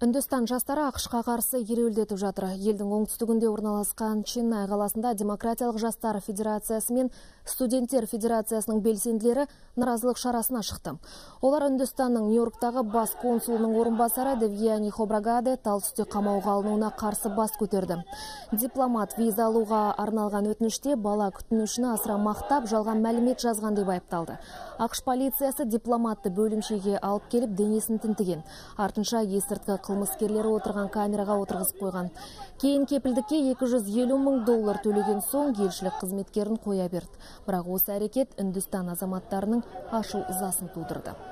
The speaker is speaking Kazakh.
Үндістан жастары ақшқа қарсы ереуілдетіп жатыр. Елдің оңтүстігінде орналасқан Ченнай қаласында Демократиялық жастар федерациясы мен студенттер федерациясының белсенділері наразылық шарасына шықты. Олар Үндістанның Нью-Йорктағы бас консулының орынбасары Девьяни Хобрагаде тал түсте қамауға алынуына қарсы бас көтерді. Дипломат виза алуға арналған өтініште бала күтінушіні асыра мақтап, жалған мәлімет жазған деп айыпталды. ақш полициясы дипломатты бөлімшеге алып келіп денесін тінтіген. Артынша есірткі қылмыскерлері отырған камераға отырғызып қойған. Кейін кепілдікке $250 мың төлеген соң елшілік қызметкерін қоя берді. Бірақ осы әрекет Үндістан азаматтарының ашу ызасын тудырды.